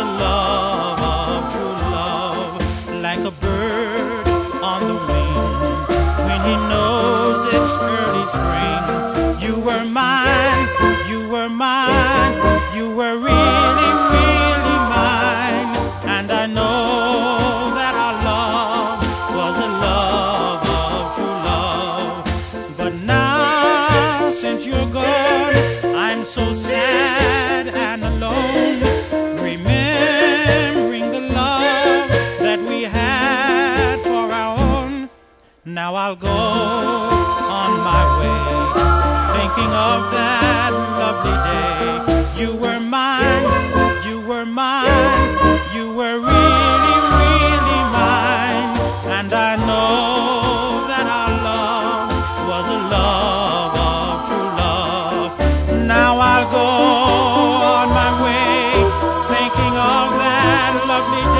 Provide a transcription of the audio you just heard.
a love of true love, like a bird on the wing when he knows it's early spring. You were mine, you were mine, you were really, really mine. And I know that our love was a love of true love. But now, since you're gone, I'm so sad and alone, remembering the love that we had for our own. Now I'll go on my way, thinking of that lovely day. You were mine, you were mine, you were really, really mine. And I know that our love was a love of true love. Now I'll go on my way, thinking of that lovely day.